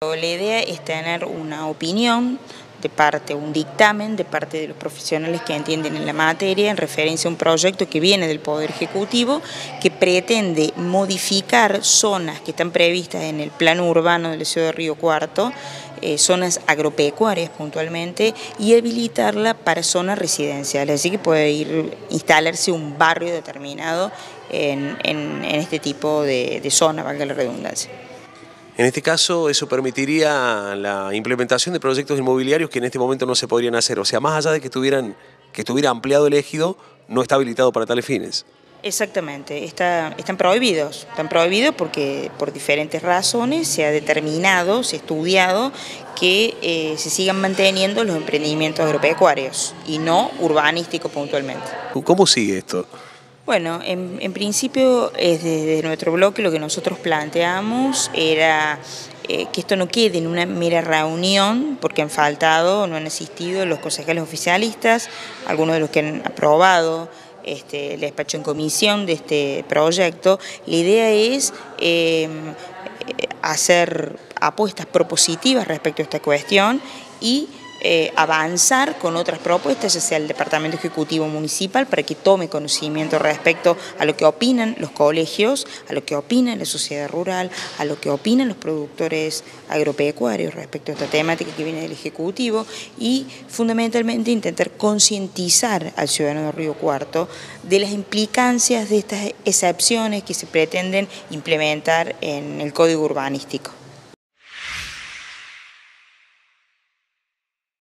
La idea es tener una opinión de parte, un dictamen de parte de los profesionales que entienden en la materia en referencia a un proyecto que viene del Poder Ejecutivo que pretende modificar zonas que están previstas en el plano urbano de la ciudad de Río Cuarto, zonas agropecuarias puntualmente, y habilitarla para zonas residenciales, así que puede instalarse un barrio determinado en este tipo de zona, valga la redundancia. En este caso, eso permitiría la implementación de proyectos inmobiliarios que en este momento no se podrían hacer. O sea, más allá de que estuviera ampliado el ejido, no está habilitado para tales fines. Exactamente, están prohibidos porque por diferentes razones se ha determinado, se ha estudiado que se sigan manteniendo los emprendimientos agropecuarios y no urbanísticos puntualmente. ¿Cómo sigue esto? Bueno, en principio desde nuestro bloque lo que nosotros planteamos era que esto no quede en una mera reunión, porque han faltado, no han asistido los concejales oficialistas, algunos de los que han aprobado el despacho en comisión de este proyecto. La idea es hacer apuestas propositivas respecto a esta cuestión y avanzar con otras propuestas, ya sea el Departamento Ejecutivo Municipal, para que tome conocimiento respecto a lo que opinan los colegios, a lo que opina la sociedad rural, a lo que opinan los productores agropecuarios respecto a esta temática que viene del Ejecutivo y fundamentalmente intentar concientizar al ciudadano de Río Cuarto de las implicancias de estas excepciones que se pretenden implementar en el Código Urbanístico.